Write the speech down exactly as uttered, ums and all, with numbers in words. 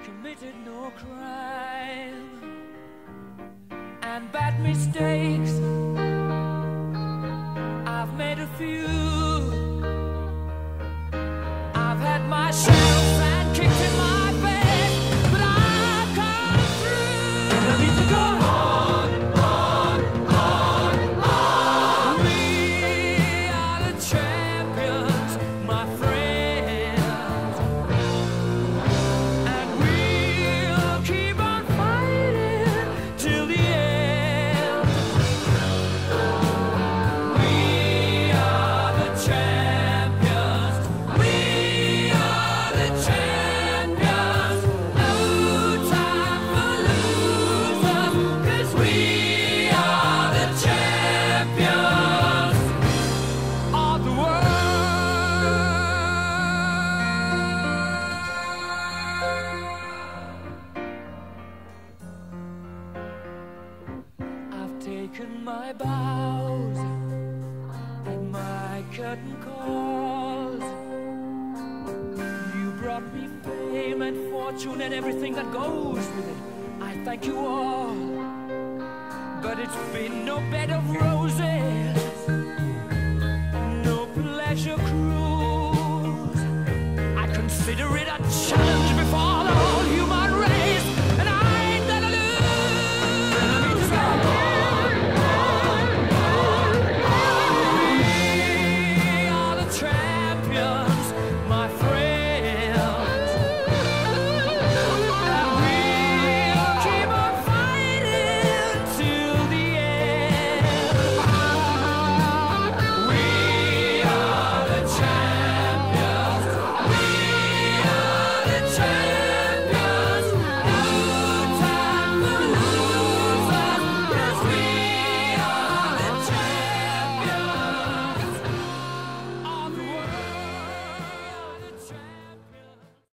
committed no crime, and bad mistakes I've made a few. I've had my shells and kicked in my face, but I've come through. And I need to go on, on, on, on. We are the champions, my friends, and we'll keep on fighting till the end. We are the champions. We are the champions. No time for losers, 'cause we are the champions of the world. I've taken my bows and my curtain calls. You brought me fame and fortune and everything that goes with it. I thank you all, but it's been no bed of roses, no pleasure cruise. I consider it a challenge.